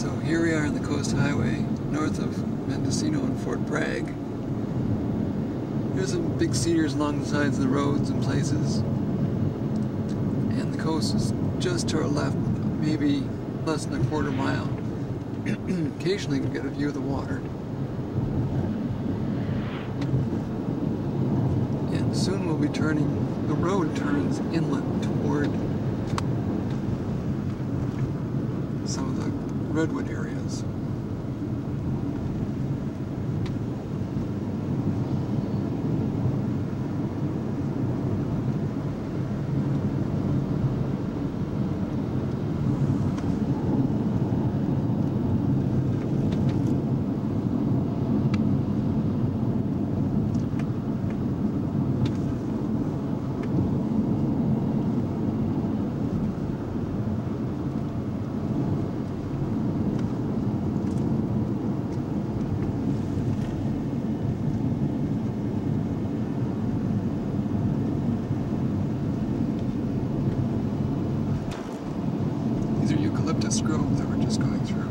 So here we are on the Coast Highway, north of Mendocino and Fort Bragg. There's some big cedars along the sides of the roads and places. And the coast is just to our left, maybe less than a quarter mile. Occasionally we get a view of the water. And soon we'll be turning, the road turns inland toward some of the redwood areas. These are eucalyptus groves that we're just going through.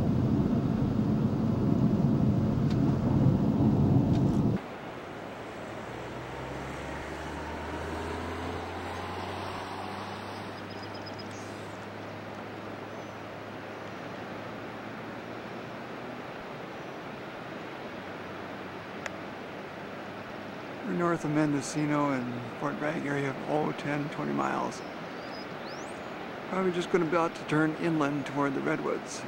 We're north of Mendocino and Fort Bragg area of 10-20 miles. Probably just going to be about to turn inland toward the redwoods.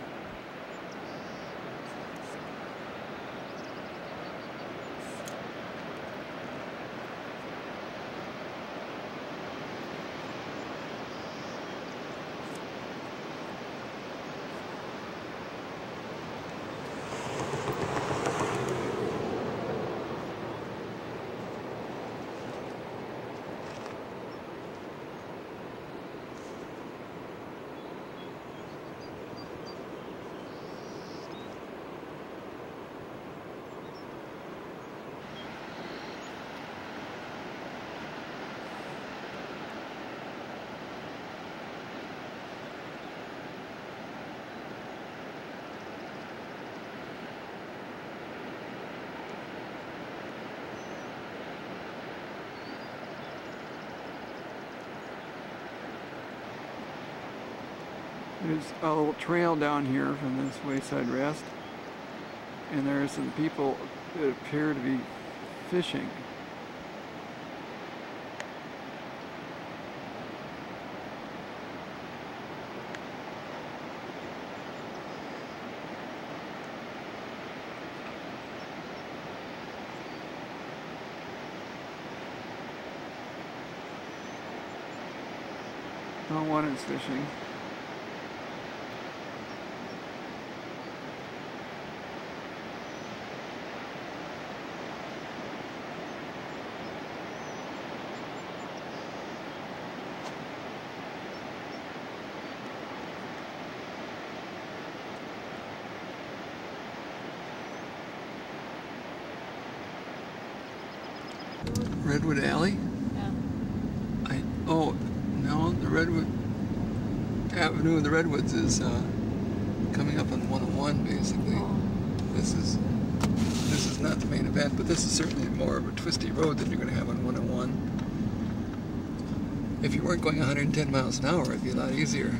There's a little trail down here from this wayside rest, and there are some people that appear to be fishing. No one is fishing. Redwood Alley? Yeah. Oh, no, the Redwood Avenue of the Redwoods is coming up on 101 basically. Oh. This is not the main event, but this is certainly more of a twisty road than you're going to have on 101. If you weren't going 110 miles an hour, it'd be a lot easier.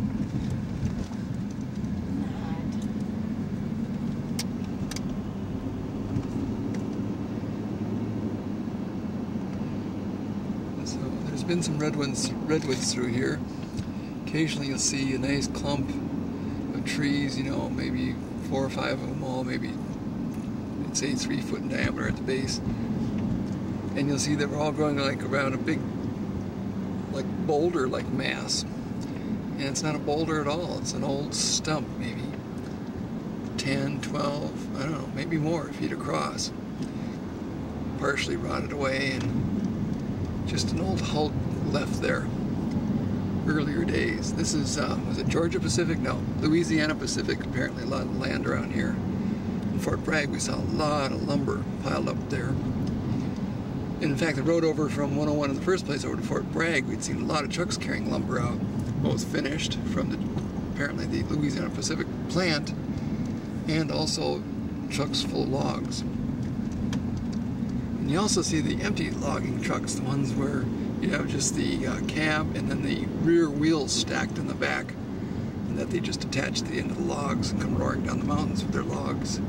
So there's been some redwoods through here. Occasionally you'll see a nice clump of trees, you know, maybe 4 or 5 of them all, maybe, I'd say 3 foot in diameter at the base. And you'll see that we're all growing like around a big, like boulder-like mass. And it's not a boulder at all, it's an old stump, maybe 10, 12, I don't know, maybe more feet across. Partially rotted away and just an old hulk left there. Earlier days. This is, was it Georgia Pacific? No, Louisiana Pacific, apparently a lot of land around here. In Fort Bragg we saw a lot of lumber piled up there. And in fact, the road over from 101 in the first place over to Fort Bragg, we'd seen a lot of trucks carrying lumber out, both finished from the, apparently the Louisiana Pacific plant, and also trucks full of logs. And you also see the empty logging trucks, the ones where you have just the cab and then the rear wheels stacked in the back, and that they just attach to the end of the logs and come roaring down the mountains with their logs.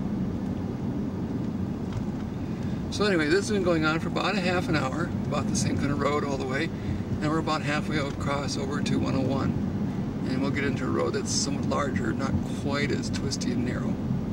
So anyway, this has been going on for about a half an hour, about the same kind of road all the way. Now we're about halfway across over to 101, and we'll get into a road that's somewhat larger, not quite as twisty and narrow.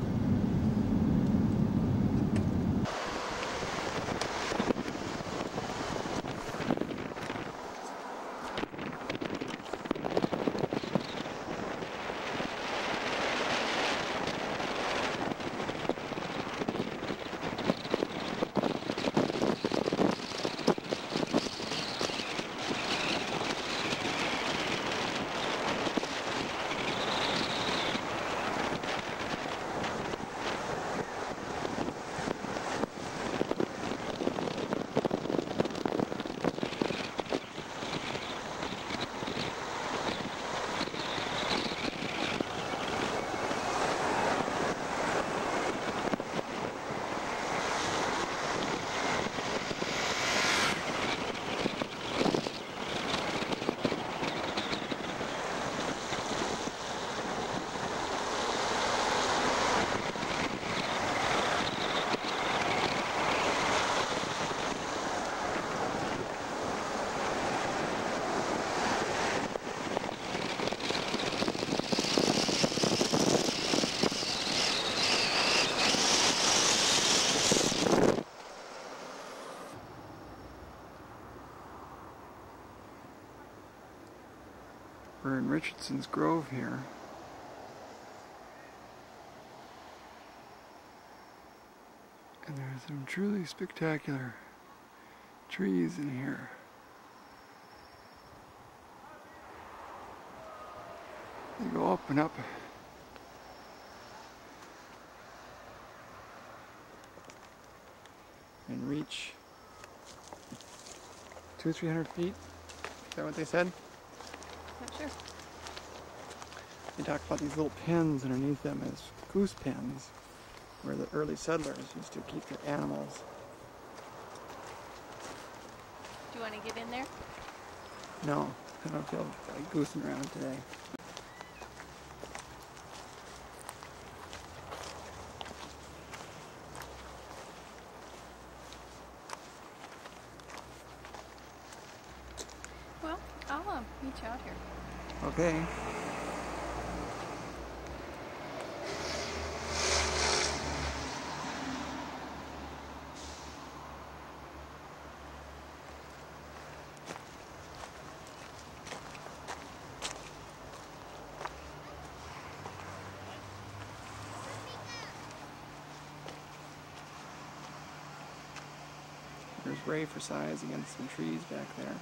We're in Richardson's Grove here. And there's some truly spectacular trees in here. They go up and up. And reach 200-300 feet. Is that what they said? Not sure. They talk about these little pens underneath them as goose pens, where the early settlers used to keep their animals. Do you want to get in there? No, I don't feel like goosing around today. Well, I'll meet you out here. Okay. There's Ray for size against some trees back there.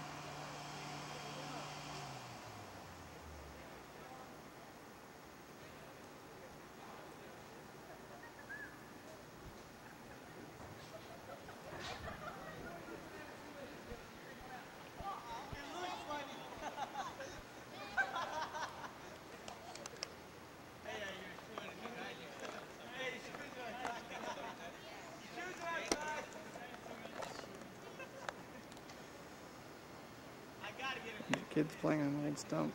The kids playing on an old stump.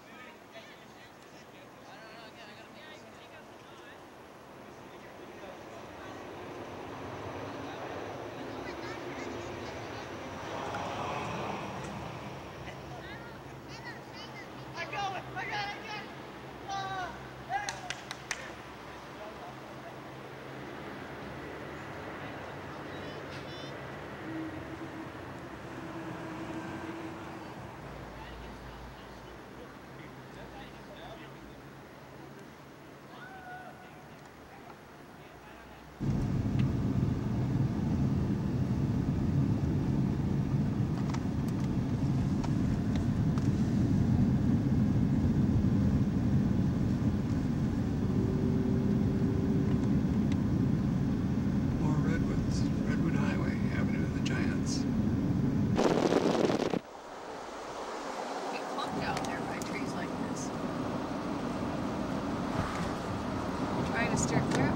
to steer clear.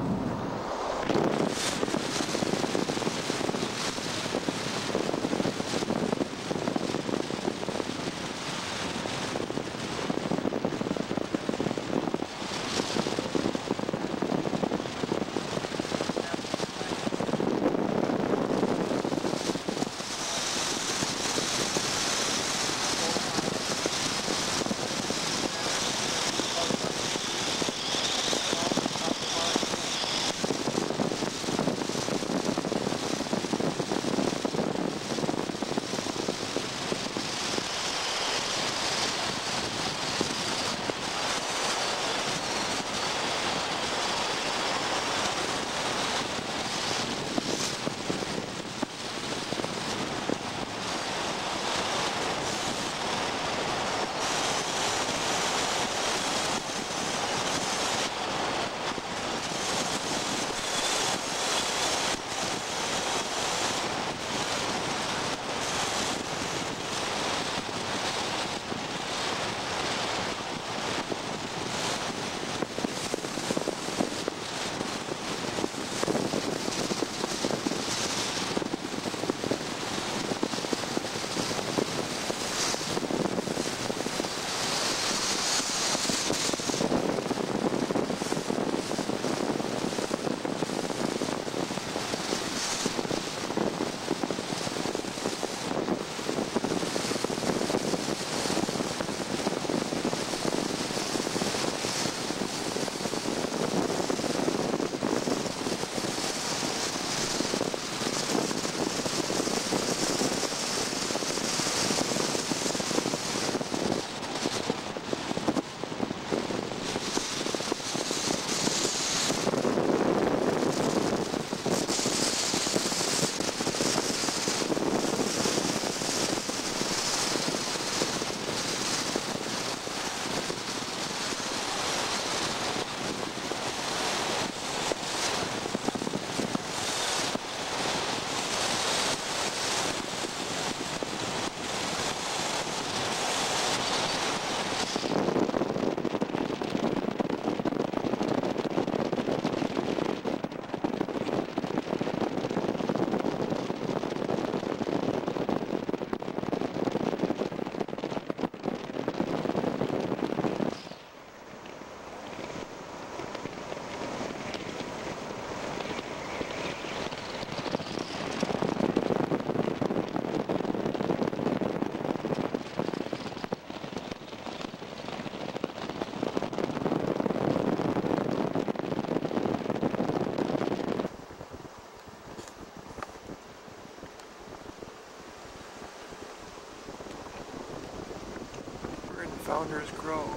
Founders Grove.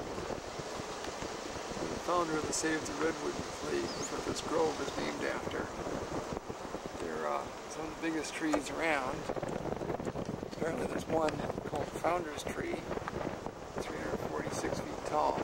The founder of the Save the Redwood League is what this grove is named after. They're some of the biggest trees around. Apparently there's one called the Founders Tree, 346 feet tall.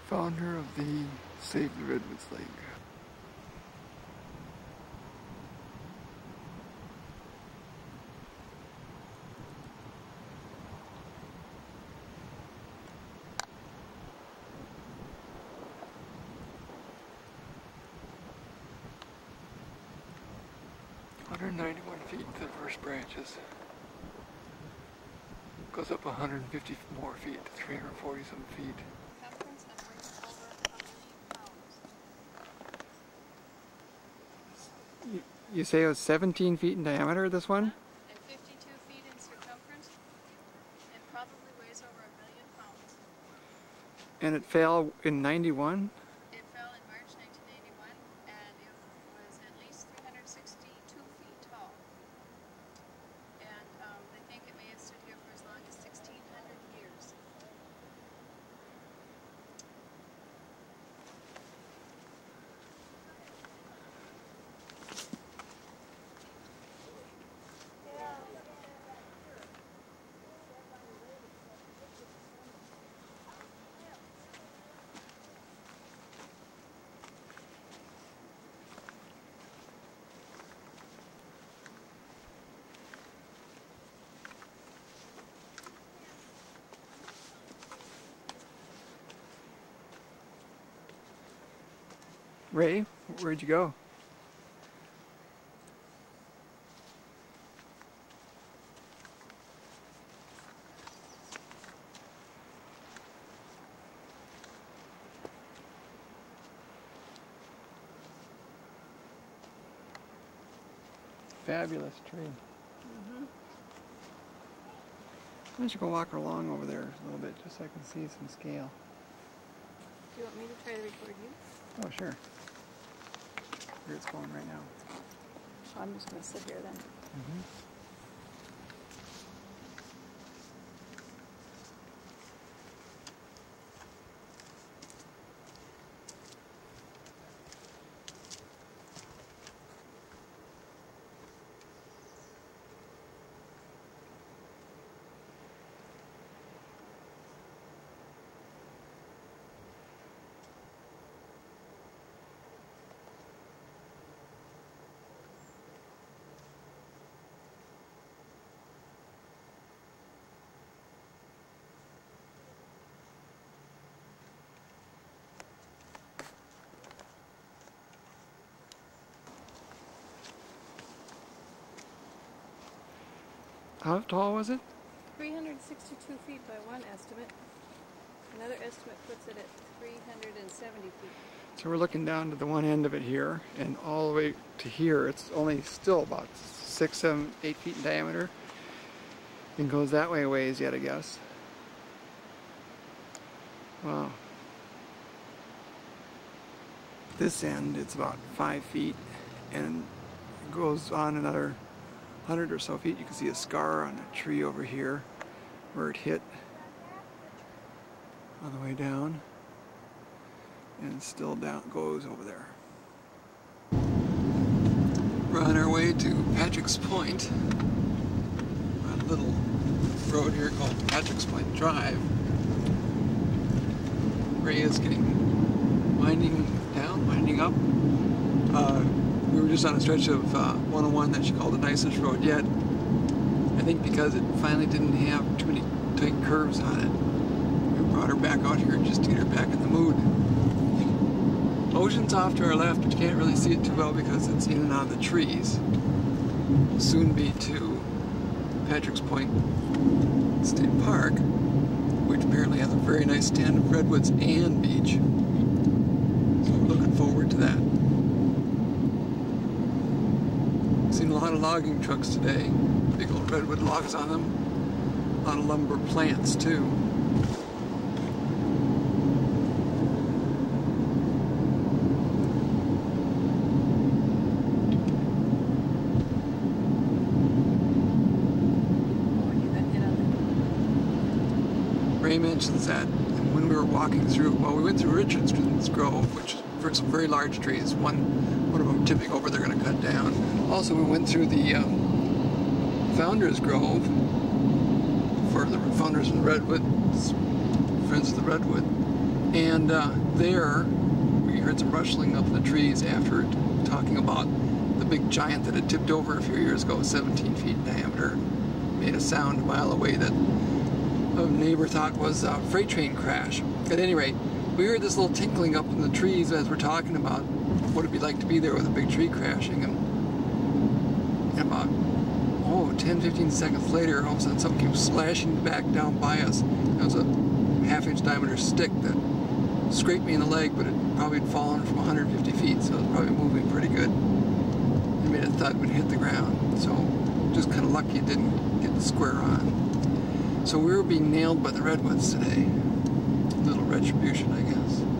Founder of the Save the Redwoods League. (191 feet to the first branches. Goes up 150 more feet to 340 some feet. Circumference and weighs over how many pounds? You say it was 17 feet in diameter, this one? And 52 feet in circumference. It probably weighs over 1 million pounds. And it fell in 91? It fell in March 1981, and it was at least 362 feet tall. And they think it may have stood here for as long as 1,600 years. Ray, where'd you go? Fabulous tree. Mm-hmm. Why don't you go walk along over there a little bit just so I can see some scale. Do you want me to try to record you? Oh, sure. Here it's going right now. I'm just going to sit here then. Mm-hmm. How tall was it? 362 feet by one estimate. Another estimate puts it at 370 feet. So we're looking down to the one end of it here, and all the way to here, it's only still about 6, 7, 8 feet in diameter. And goes that way a ways yet, I guess. Wow. This end, it's about 5 feet, and it goes on another 100 or so feet. You can see a scar on a tree over here where it hit on the way down, and still down goes over there. We're on our way to Patrick's Point, on a little road here called Patrick's Point Drive. Ray is winding down, winding up. We were just on a stretch of 101 that she called the nicest road yet. I think because it finally didn't have too many tight curves on it. We brought her back out here just to get her back in the mood. Ocean's off to our left, but you can't really see it too well because it's in and out of the trees. We'll soon be to Patrick's Point State Park, which apparently has a very nice stand of redwoods and beach. So we're looking forward to that. Seen a lot of logging trucks today. Big old redwood logs on them. A lot of lumber plants too. Ray mentions that when we were walking through, well, we went through Richardson's Grove, which for some very large trees, one of them tipping over, they're going to cut down. Also, we went through the Founders Grove for the founders of the Redwood, Friends of the Redwood, And there, we heard some rustling up in the trees after talking about the big giant that had tipped over a few years ago, 17 feet in diameter. Made a sound a mile away that a neighbor thought was a freight train crash. At any rate, we heard this little tinkling up in the trees as we're talking about what it'd be like to be there with a big tree crashing. And about 10-15 seconds later, all of a sudden something came slashing back down by us. It was a half-inch diameter stick that scraped me in the leg, but it probably had fallen from 150 feet, so it was probably moving pretty good. It made a thud when it hit the ground, so just kind of lucky it didn't get square on. So we were being nailed by the redwoods today. A little retribution, I guess.